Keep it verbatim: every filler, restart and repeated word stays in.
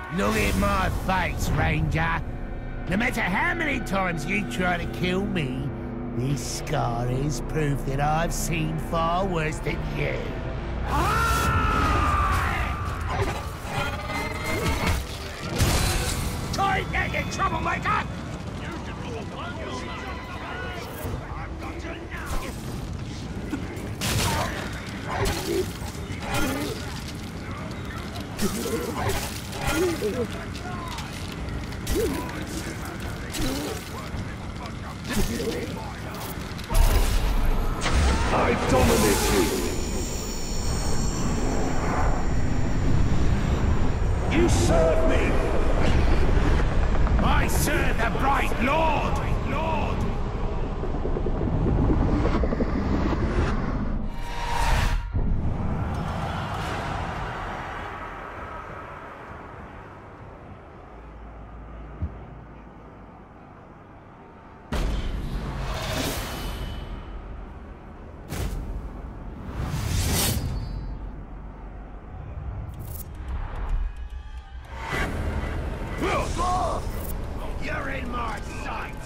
Look at my face, Ranger. No matter how many times you try to kill me, this scar is proof that I've seen far worse than you. Take that, you troublemaker! I dominate you! You serve me! I serve the bright Lord! Lord! You're in my sight!